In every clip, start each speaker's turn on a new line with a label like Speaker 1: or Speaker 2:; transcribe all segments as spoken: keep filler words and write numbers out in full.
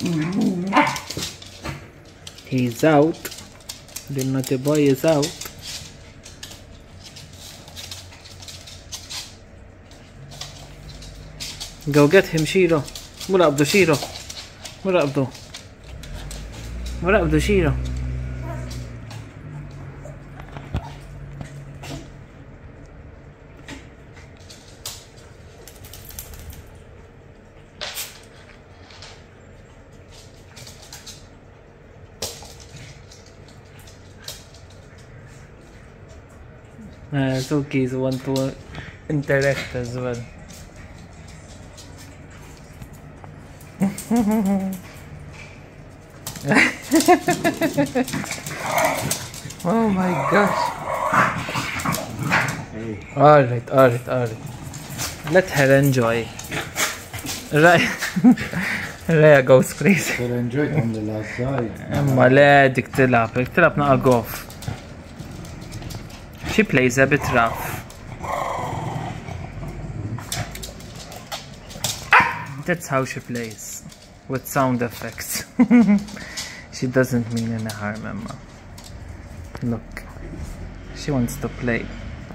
Speaker 1: He's out. The naughty boy is out. Go get him, Shiro. مراقبه شيرو. مراقبه. مراقبه شيرو. Uh, Suki is one to interact as well. Oh my gosh. Hey. Alright, alright, alright. Let her enjoy. Right. Rhea goes crazy.
Speaker 2: Her enjoy on the last side.
Speaker 1: Emma لا dik tilab, dik tilab naqa golf. She plays a bit rough. That's how she plays, with sound effects. She doesn't mean any harm, Emma. Look, she wants to play.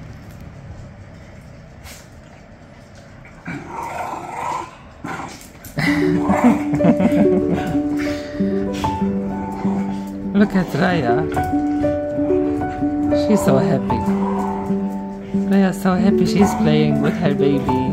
Speaker 1: Look at Raya. She's so happy. Raya's so happy she's playing with her baby.